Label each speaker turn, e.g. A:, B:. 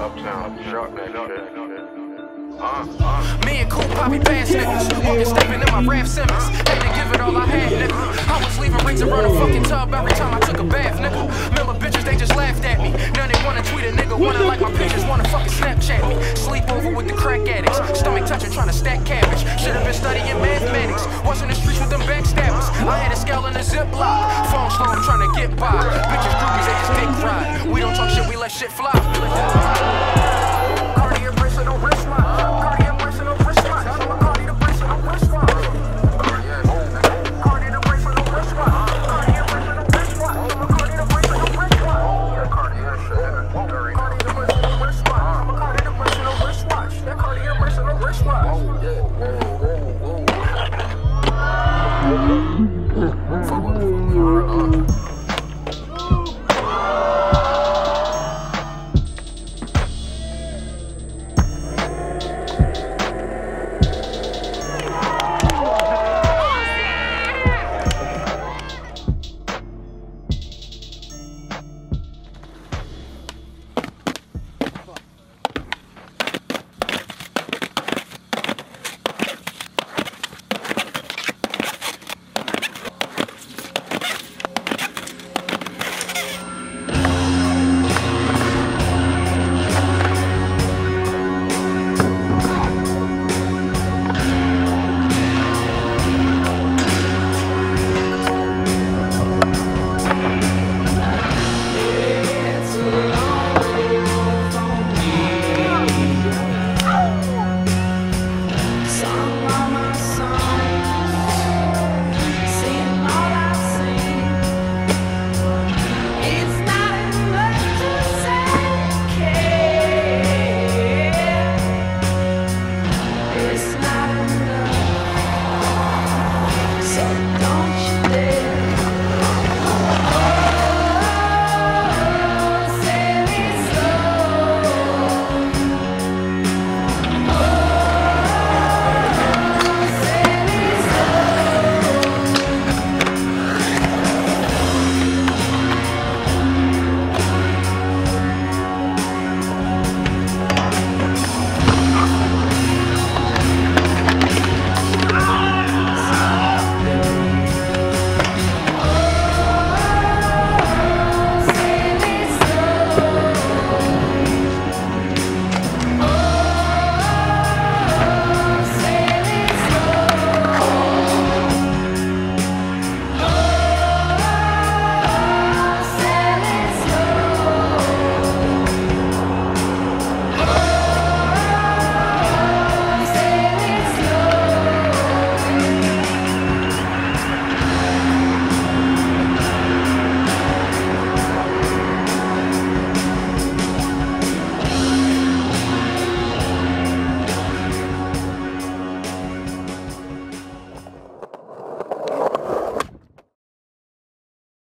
A: Uptown, drop that shit.
B: Me and Cool Poppy Bass niggas, walking stepping in my Raf Simmons. Had to give it all I had, nigga. I was leaving rings around a fucking tub every time I took a bath, nigga. Remember bitches, they just laughed at me. Now they wanna tweet a nigga, wanna like my pictures, wanna fucking Snapchat me. Sleep over with the crack addicts, stomach touching, trying to stack cabbage. Should've been studying mathematics, was in the streets with them backstabbers. I had a scale in a Ziploc, phone slow, I'm trying to get by. Bitches groupies, they just dick ride. We don't talk shit, we let shit fly.